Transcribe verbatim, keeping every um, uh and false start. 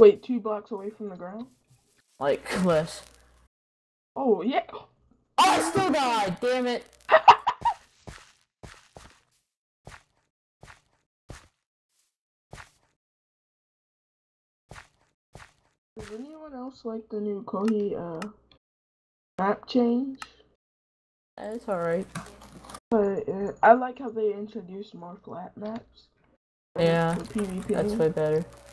Wait, two blocks away from the ground? Like, less. Oh, yeah. Oh, I still died! Damn it! Does anyone else like the new Kohi uh, map change? It's alright. But uh, I like how they introduced more flat maps. Yeah, for PvP. that's way better.